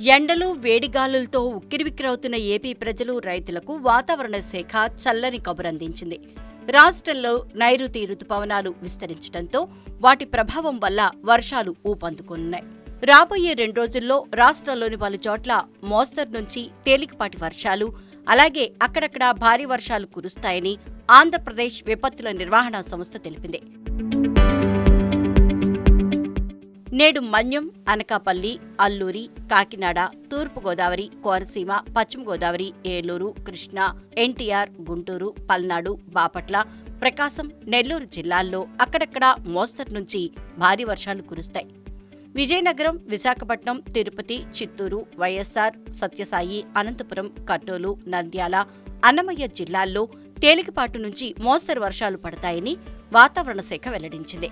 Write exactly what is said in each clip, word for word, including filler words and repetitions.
ఎండలు వేడిగాలులతో ఉక్కిరిబిక్కిరవుతున్న ఏపీ ప్రజలు రైతులకు వాతావరణ శాఖ చల్లని కబురందించింది. రాష్ట్రంలో నైరుతి రుతుపవనాలు విస్తరించడంతో వాటి ప్రభావం వల్ల వర్షాలు ఊపందుకున్నాయి. రాబోయే రెండు రోజుల్లో రాష్ట్రంలోని పలు చోట్ల మోస్తరు నుంచి తేలికపాటి వర్షాలు, అలాగే అక్కడక్కడ భారీ వర్షాలు కురుస్తాయని ఆంధ్రప్రదేశ్ విపత్తుల నిర్వహణ సంస్థ తెలిపింది. నేడు మన్యం, అనకాపల్లి, అల్లూరి, కాకినాడ, తూర్పుగోదావరి, కోనసీమ, పశ్చిమ గోదావరి, ఏలూరు, కృష్ణా, ఎన్టీఆర్, గుంటూరు, పల్నాడు, బాపట్ల, ప్రకాశం, నెల్లూరు జిల్లాల్లో అక్కడక్కడ మోస్తరు నుంచి భారీ వర్షాలు కురుస్తాయి. విజయనగరం, విశాఖపట్నం, తిరుపతి, చిత్తూరు, వైఎస్సార్, సత్యసాయి, అనంతపురం, కర్నూలు, నంద్యాల, అన్నమయ్య జిల్లాల్లో తేలికపాటు నుంచి మోస్తరు వర్షాలు పడతాయని వాతావరణ శాఖ వెల్లడించింది.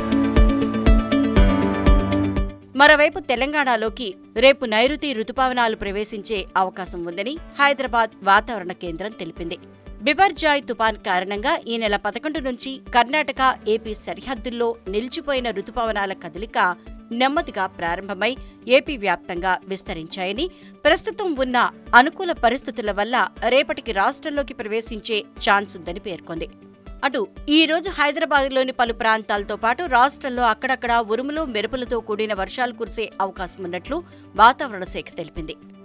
మరోవైపు తెలంగాణలోకి రేపు నైరుతి రుతుపవనాలు ప్రవేశించే అవకాశం ఉందని హైదరాబాద్ వాతావరణ కేంద్రం తెలిపింది. బిపర్జాయ్ తుపాన్ కారణంగా ఈ నెల పదకొండు నుంచి కర్ణాటక, ఏపీ సరిహద్దుల్లో నిలిచిపోయిన రుతుపవనాల కదలిక నెమ్మదిగా ప్రారంభమై ఏపీ వ్యాప్తంగా విస్తరించాయని, ప్రస్తుతం ఉన్న అనుకూల పరిస్థితుల వల్ల రేపటికి రాష్ట్రంలోకి ప్రవేశించే ఛాన్స్ ఉందని పేర్కొంది. అటు ఈ రోజు హైదరాబాద్లోని పలు ప్రాంతాలతో పాటు రాష్ట్రంలో అక్కడక్కడ ఉరుములు, మెరుపులతో కూడిన వర్షాలు కురిసే అవకాశం ఉన్నట్లు వాతావరణ శాఖ తెలిపింది.